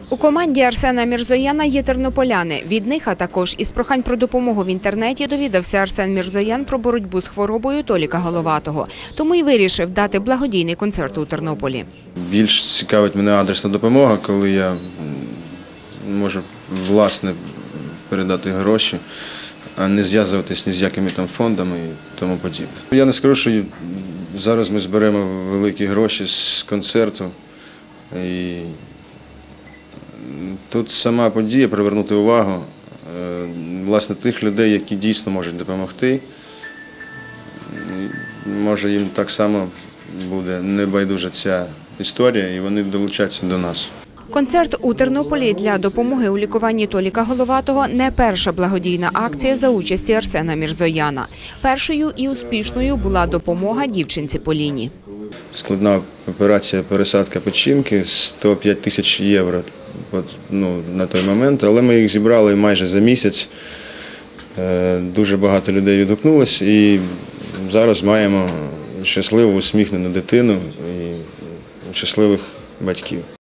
У команді Арсена Мірзояна є тернополяни. Від них, а також із прохань про допомогу в інтернеті, довідався Арсен Мірзоян про боротьбу з хворобою Толіка Головатого. Тому й вирішив дати благодійний концерт у Тернополі. Більш цікавить мене адресна допомога, коли я можу власне передати гроші, а не зв'язуватись ні з якими там фондами і тому подібне. Я не скажу, що зараз ми зберемо великі гроші з концерту. І тут сама подія привернути увагу власне тих людей, які дійсно можуть допомогти. Може їм так само буде небайдужа ця історія і вони долучаться до нас. Концерт у Тернополі для допомоги у лікуванні Толіка Головатого – не перша благодійна акція за участі Арсена Мірзояна. Першою і успішною була допомога дівчинці Поліні. Складна операція пересадка печінки, 105 тисяч євро на той момент, але ми їх зібрали майже за місяць. Дуже багато людей відгукнулося і зараз маємо щасливу, усміхнену дитину і щасливих батьків.